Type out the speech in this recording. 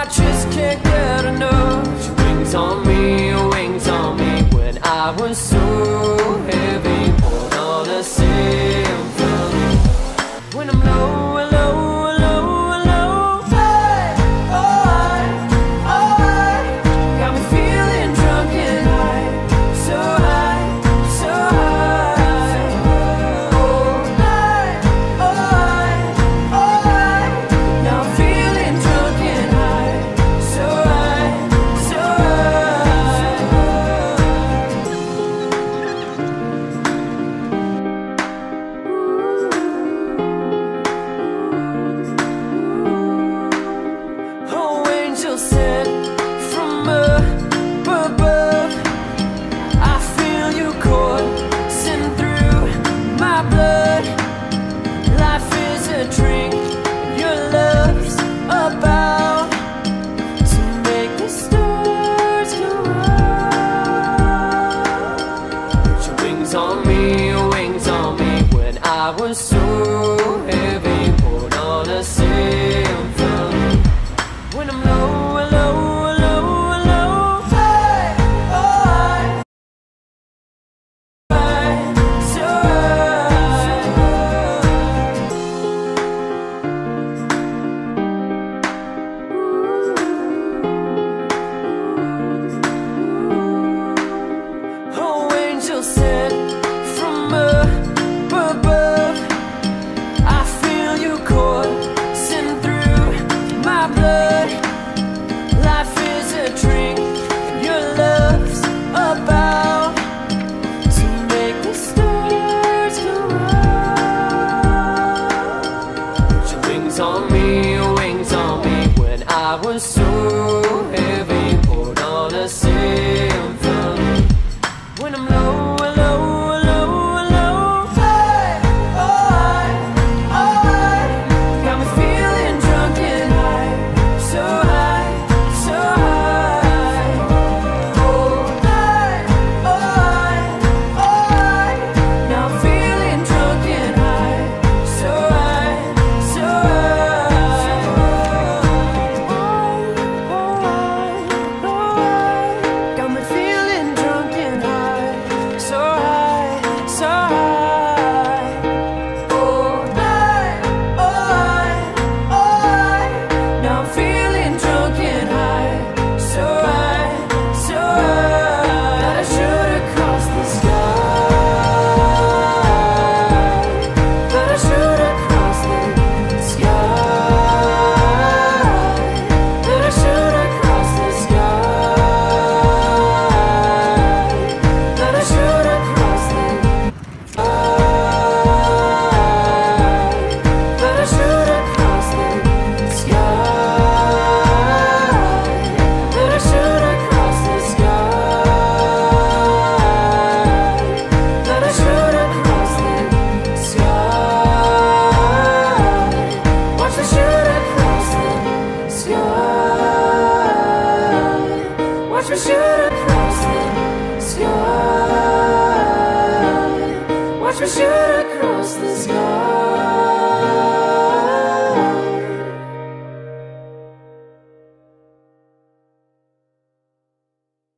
I just can't get enough. Your wings on me, your wings on me. When I was so heavy, poured on a symphony. When I'm low, low, low, low, hey, got me feeling drunk and high, so high, so high. Now I'm feeling drunk and high, so high, so high. Oh, angel sent from above, I feel you coursing through my blood. Life is a drink, your love's about to make the stars come out. Your wings on me, your wings on me. When I was so heavy, poured on a symphony. When I'm low, low, low, low, hey, so high. Oh, angel sent from above, I feel you coursing through my blood. Life is a drink, your love's about to make the stars come out. Your wings on me, your wings on me. When I was so heavy, poured on a symphony. When I'm low, low, low, low, hey, got me feeling drunk and high, so high, so high. Now I'm feeling drunk and high, so high, so high. Got me feeling drunk and high, so high, so high. Now I'm feeling drunk and high, so high, so high. That I should have crossed the sky. That I should have crossed the sky. That I should have crossed the sky. That I should have crossed the that I should have crossed the sky. That I should have crossed the sky. That I should have crossed the sky. Watch me should have crossed the sky. Watch me should have crossed the sky. Watch me should have